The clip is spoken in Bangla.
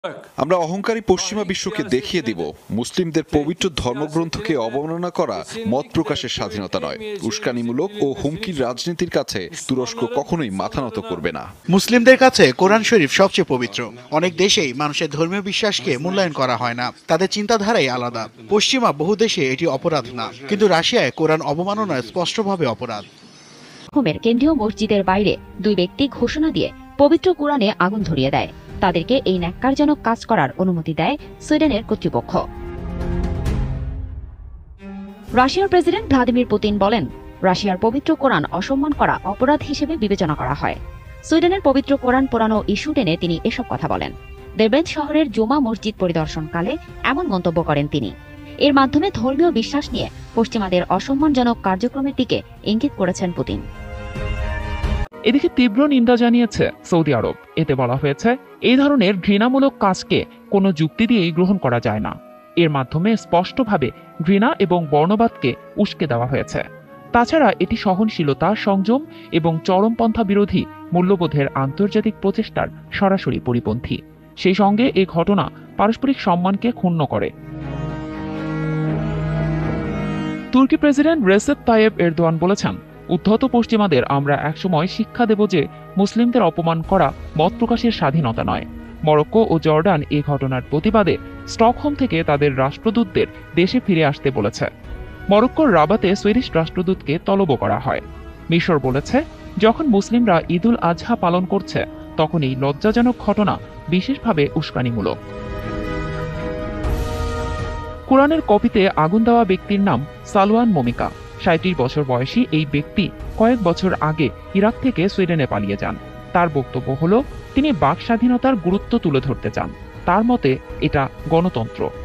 আমরা অহংকারী পশ্চিমা বিশ্বকে দেখিয়ে দিব মুসলিমদের পবিত্র ধর্মগ্রন্থকে অবমাননা করা মত প্রকাশের স্বাধীনতা নয়। উস্কানিমূলক ও হুমকির রাজনীতির কাছে তুরস্ক কখনোই মাথা নত করবে না। মুসলিমদের কাছে কোরআন শরীফ সবচেয়ে পবিত্র। অনেক দেশেই মানুষের ধর্মীয় বিশ্বাসকে মূল্যায়ন করা হয় না, তাদের চিন্তাধারাই আলাদা। পশ্চিমা বহু দেশে এটি অপরাধ না, কিন্তু রাশিয়ায় কোরআন অবমাননা স্পষ্টভাবে অপরাধ। কেন্দ্রীয় মসজিদের বাইরে দুই ব্যক্তি ঘোষণা দিয়ে পবিত্র কোরআনে আগুন ধরিয়ে দেয়। তাদেরকে এই ন্যাক্কারজনক কাজ করার অনুমতি দেয় সুইডেনের কর্তৃপক্ষ। রাশিয়ার প্রেসিডেন্ট ভ্লাদিমির পুতিন বলেন, রাশিয়ার পবিত্র কোরআন অসম্মান করা অপরাধ হিসেবে বিবেচনা করা হয়। সুইডেনের পবিত্র কোরআন পোড়ানো ইস্যু টেনে তিনি এসব কথা বলেন। দেরবেন্দ শহরের জুমা মসজিদ পরিদর্শনকালে এমন মন্তব্য করেন তিনি। এর মাধ্যমে ধর্মীয় বিশ্বাস নিয়ে পশ্চিমাদের অসম্মানজনক কার্যক্রমের দিকে ইঙ্গিত করেছেন পুতিন। এদিকে তীব্র নিন্দা জানিয়েছে সৌদি আরব। এতে বলা হয়েছে, এই ধরনের ঘৃণামূলক কাজকে কোনো যুক্তি দিয়েই গ্রহণ করা যায় না। এর মাধ্যমে স্পষ্টভাবে ঘৃণা এবং বর্ণবাদকে উস্কে দেওয়া হয়েছে। তাছাড়া এটি সহনশীলতা, সংযম এবং চরমপন্থা বিরোধী মূল্যবোধের আন্তর্জাতিক প্রচেষ্টার সরাসরি পরিপন্থী। সেই সঙ্গে এই ঘটনা পারস্পরিক সম্মানকে ক্ষুণ্ণ করে। তুর্কি প্রেসিডেন্ট রেসেপ তাইয়েব এরদোয়ান বলেছেন, উদ্ধত পশ্চিমাদের আমরা একসময় শিক্ষা দেব যে মুসলিমদের অপমান করা মত প্রকাশের স্বাধীনতা নয়। মরক্কো ও জর্ডান এই ঘটনার প্রতিবাদে স্টকহোম থেকে তাদের রাষ্ট্রদূতদের দেশে ফিরে আসতে বলেছে। মরক্কোর রাবাতে সুইডিশ রাষ্ট্রদূতকে তলব করা হয়। মিশর বলেছে, যখন মুসলিমরা ঈদুল আজহা পালন করছে তখন এই লজ্জাজনক ঘটনা বিশেষভাবে উস্কানিমূলক। কোরআনের কপিতে আগুন দেওয়া ব্যক্তির নাম সালওয়ান মমিকা। ৩৭ বছর বয়সী এই ব্যক্তি কয়েক বছর আগে ইরাক থেকে সুইডেনে পালিয়ে যান। তার বক্তব্য হল, তিনি বাক স্বাধীনতার গুরুত্ব তুলে ধরতে চান। তার মতে এটা গণতন্ত্র।